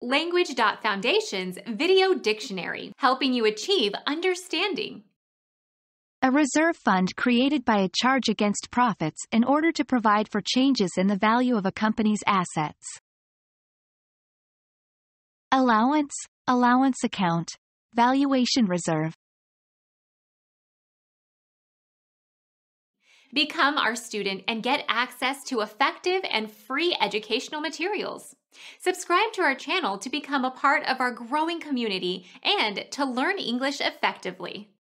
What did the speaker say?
Language.Foundation's Video Dictionary, helping you achieve understanding. A reserve fund created by a charge against profits in order to provide for changes in the value of a company's assets. Allowance, allowance account, valuation reserve. Become our student and get access to effective and free educational materials. Subscribe to our channel to become a part of our growing community and to learn English effectively.